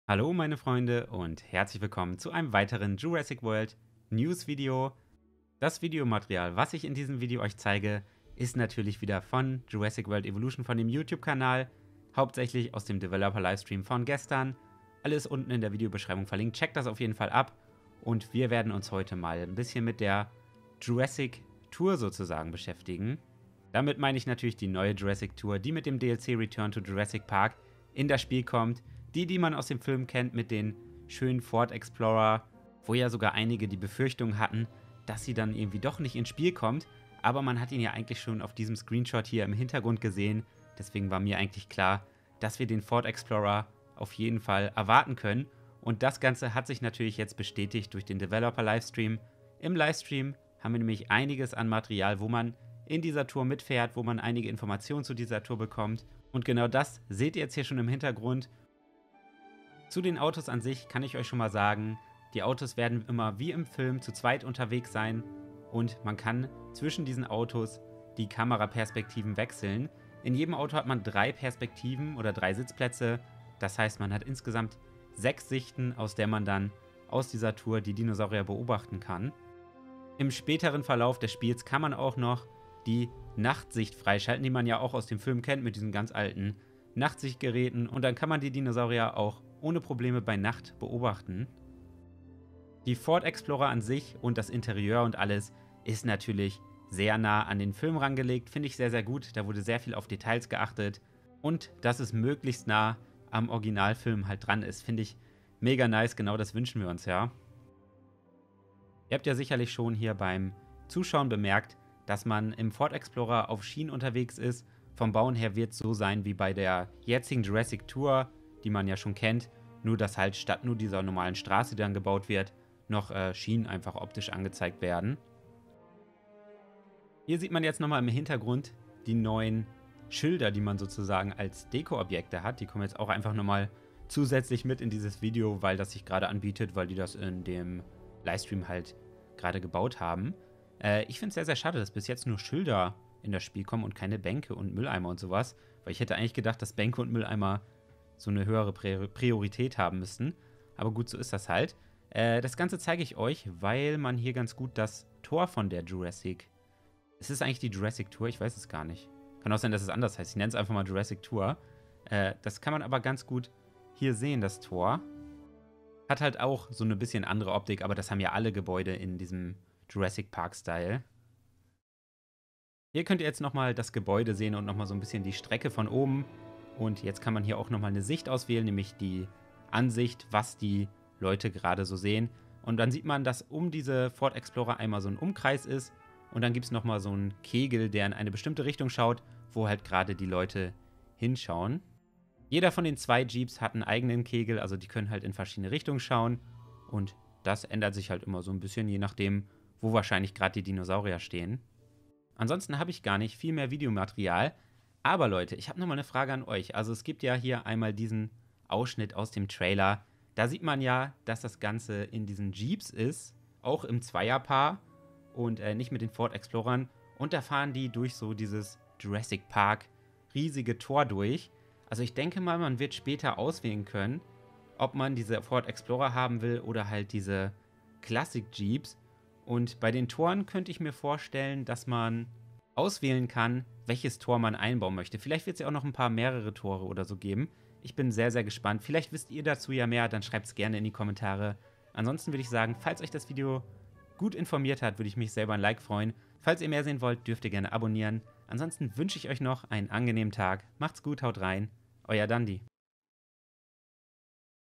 Hallo meine Freunde und herzlich willkommen zu einem weiteren Jurassic World News Video. Das Videomaterial, was ich in diesem Video euch zeige, ist natürlich wieder von Jurassic World Evolution von dem YouTube-Kanal, hauptsächlich aus dem Developer-Livestream von gestern. Alles unten in der Videobeschreibung verlinkt, checkt das auf jeden Fall ab und wir werden uns heute mal ein bisschen mit der Jurassic Tour sozusagen beschäftigen. Damit meine ich natürlich die neue Jurassic Tour, die mit dem DLC Return to Jurassic Park in das Spiel kommt. Die man aus dem Film kennt mit den schönen Ford Explorer, wo ja sogar einige die Befürchtung hatten, dass sie dann irgendwie doch nicht ins Spiel kommt. Aber man hat ihn ja eigentlich schon auf diesem Screenshot hier im Hintergrund gesehen. Deswegen war mir eigentlich klar, dass wir den Ford Explorer auf jeden Fall erwarten können. Und das Ganze hat sich natürlich jetzt bestätigt durch den Developer-Livestream. Im Livestream haben wir nämlich einiges an Material, wo man in dieser Tour mitfährt, wo man einige Informationen zu dieser Tour bekommt. Und genau das seht ihr jetzt hier schon im Hintergrund. Zu den Autos an sich kann ich euch schon mal sagen, die Autos werden immer wie im Film zu zweit unterwegs sein und man kann zwischen diesen Autos die Kameraperspektiven wechseln. In jedem Auto hat man 3 Perspektiven oder 3 Sitzplätze, das heißt man hat insgesamt 6 Sichten, aus der man dann aus dieser Tour die Dinosaurier beobachten kann. Im späteren Verlauf des Spiels kann man auch noch die Nachtsicht freischalten, die man ja auch aus dem Film kennt mit diesen ganz alten Nachtsichtgeräten und dann kann man die Dinosaurier auch ohne Probleme bei Nacht beobachten. Die Ford Explorer an sich und das Interieur und alles ist natürlich sehr nah an den Film rangelegt, finde ich sehr, sehr gut. Da wurde sehr viel auf Details geachtet und dass es möglichst nah am Originalfilm halt dran ist, finde ich mega nice, genau das wünschen wir uns ja. Ihr habt ja sicherlich schon hier beim Zuschauen bemerkt, dass man im Ford Explorer auf Schienen unterwegs ist. Vom Bauen her wird es so sein wie bei der jetzigen Jurassic Tour, die man ja schon kennt, nur dass halt statt nur dieser normalen Straße, die dann gebaut wird, noch Schienen einfach optisch angezeigt werden. Hier sieht man jetzt nochmal im Hintergrund die neuen Schilder, die man sozusagen als Deko-Objekte hat. Die kommen jetzt auch einfach nochmal zusätzlich mit in dieses Video, weil das sich gerade anbietet, weil die das in dem Livestream halt gerade gebaut haben. Ich finde es sehr, sehr schade, dass bis jetzt nur Schilder in das Spiel kommen und keine Bänke und Mülleimer und sowas, weil ich hätte eigentlich gedacht, dass Bänke und Mülleimer so eine höhere Priorität haben müssten. Aber gut, so ist das halt. Das Ganze zeige ich euch, weil man hier ganz gut das Tor von der Jurassic... Es ist eigentlich die Jurassic Tour, ich weiß es gar nicht. Kann auch sein, dass es anders heißt. Ich nenne es einfach mal Jurassic Tour. Das kann man aber ganz gut hier sehen, das Tor. Hat halt auch so eine bisschen andere Optik, aber das haben ja alle Gebäude in diesem Jurassic Park-Style. Hier könnt ihr jetzt nochmal das Gebäude sehen und nochmal so ein bisschen die Strecke von oben. Und jetzt kann man hier auch nochmal eine Sicht auswählen, nämlich die Ansicht, was die Leute gerade so sehen. Und dann sieht man, dass um diese Ford Explorer einmal so ein Umkreis ist. Und dann gibt es nochmal so einen Kegel, der in eine bestimmte Richtung schaut, wo halt gerade die Leute hinschauen. Jeder von den 2 Jeeps hat einen eigenen Kegel, also die können halt in verschiedene Richtungen schauen. Und das ändert sich halt immer so ein bisschen, je nachdem, wo wahrscheinlich gerade die Dinosaurier stehen. Ansonsten habe ich gar nicht viel mehr Videomaterial. Aber Leute, ich habe nochmal eine Frage an euch. Also es gibt ja hier einmal diesen Ausschnitt aus dem Trailer. Da sieht man ja, dass das Ganze in diesen Jeeps ist, auch im Zweierpaar und nicht mit den Ford Explorern. Und da fahren die durch so dieses Jurassic Park riesige Tor durch. Also ich denke mal, man wird später auswählen können, ob man diese Ford Explorer haben will oder halt diese Classic Jeeps. Und bei den Toren könnte ich mir vorstellen, dass man auswählen kann, welches Tor man einbauen möchte. Vielleicht wird es ja auch noch ein paar mehrere Tore oder so geben. Ich bin sehr, sehr gespannt. Vielleicht wisst ihr dazu ja mehr, dann schreibt es gerne in die Kommentare. Ansonsten würde ich sagen, falls euch das Video gut informiert hat, würde ich mich selber ein Like freuen. Falls ihr mehr sehen wollt, dürft ihr gerne abonnieren. Ansonsten wünsche ich euch noch einen angenehmen Tag. Macht's gut, haut rein. Euer Dandi.